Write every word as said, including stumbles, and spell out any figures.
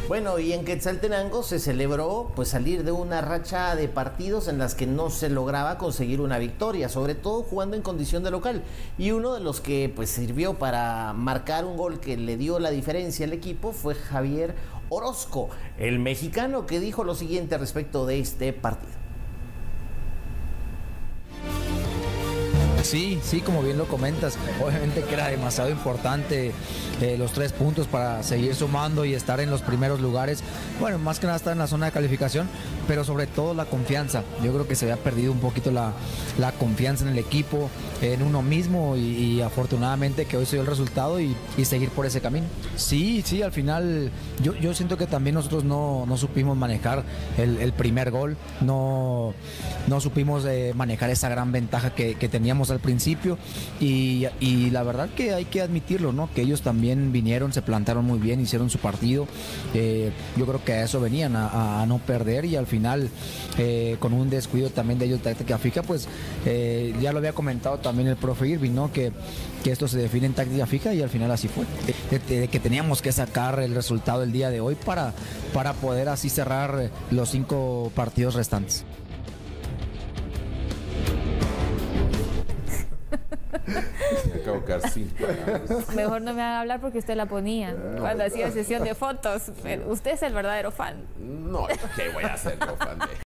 Bueno, y en Quetzaltenango se celebró pues salir de una racha de partidos en las que no se lograba conseguir una victoria, sobre todo jugando en condición de local. Y uno de los que pues sirvió para marcar un gol que le dio la diferencia al equipo fue Javier Orozco, el mexicano, que dijo lo siguiente respecto de este partido. Sí, sí, como bien lo comentas, obviamente que era demasiado importante eh, los tres puntos para seguir sumando y estar en los primeros lugares. Bueno, más que nada estar en la zona de calificación, pero sobre todo la confianza. Yo creo que se había perdido un poquito la, la confianza en el equipo, en uno mismo y, y afortunadamente que hoy se dio el resultado y, y seguir por ese camino. Sí, sí, al final yo, yo siento que también nosotros no, no supimos manejar el, el primer gol, no, no supimos eh, manejar esa gran ventaja que, que teníamos al principio y, y la verdad que hay que admitirlo, ¿no? Que ellos también vinieron, se plantaron muy bien, hicieron su partido. Eh, yo creo que a eso venían, a, a no perder y al final eh, con un descuido también de ellos táctica fija, pues eh, ya lo había comentado también el profe Irving, ¿no? Que, que esto se define en táctica fija y al final así fue. De, de, de que teníamos que sacar el resultado el día de hoy para, para poder así cerrar los cinco partidos restantes. Acabo de quedar sin palabras. Mejor no me haga hablar porque usted la ponía No, cuando no. hacía sesión de fotos. Pero usted es el verdadero fan. No, ¿qué voy a hacer yo, fan de